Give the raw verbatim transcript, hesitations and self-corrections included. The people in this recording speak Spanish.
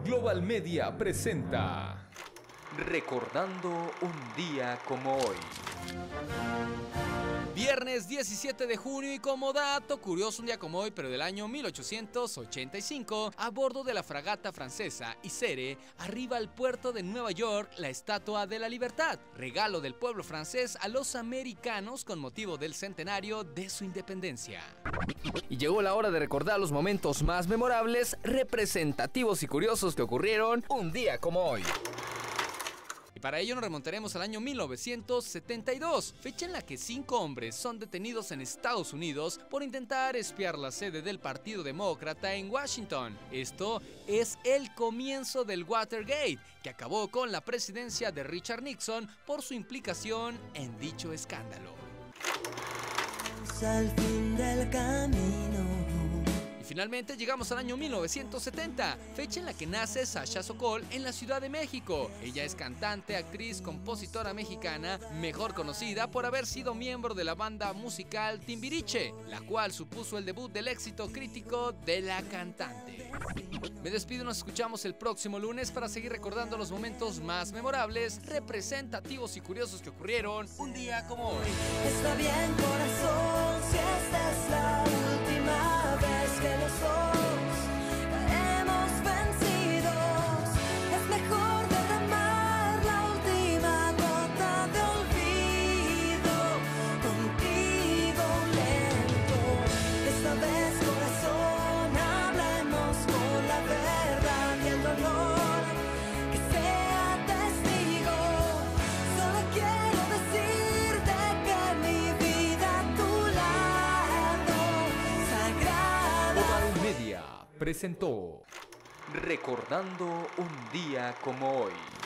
Global Media presenta Recordando un día como hoy. Viernes diecisiete de junio y como dato curioso, un día como hoy, pero del año mil ochocientos ochenta y cinco, a bordo de la fragata francesa Isere, arriba al puerto de Nueva York la Estatua de la Libertad, regalo del pueblo francés a los americanos con motivo del centenario de su independencia. Y llegó la hora de recordar los momentos más memorables, representativos y curiosos que ocurrieron un día como hoy. Y para ello nos remontaremos al año mil novecientos setenta y dos, fecha en la que cinco hombres son detenidos en Estados Unidos por intentar espiar la sede del Partido Demócrata en Washington. Esto es el comienzo del Watergate, que acabó con la presidencia de Richard Nixon por su implicación en dicho escándalo. Al fin del camino. Finalmente llegamos al año mil novecientos setenta, fecha en la que nace Sasha Sokol en la Ciudad de México. Ella es cantante, actriz, compositora mexicana, mejor conocida por haber sido miembro de la banda musical Timbiriche, la cual supuso el debut del éxito crítico de la cantante. Me despido y nos escuchamos el próximo lunes para seguir recordando los momentos más memorables, representativos y curiosos que ocurrieron un día como hoy. Está bien, corazón, si esta es la última vez que los dos caemos vencidos, es mejor derramar la última gota de olvido contigo lento. Esta vez, corazón, hablemos con la verdad y el dolor que sea testigo. Solo quiero decirte que mi vida a tu lado sagrada. Global Media presentó Recordando un día como hoy.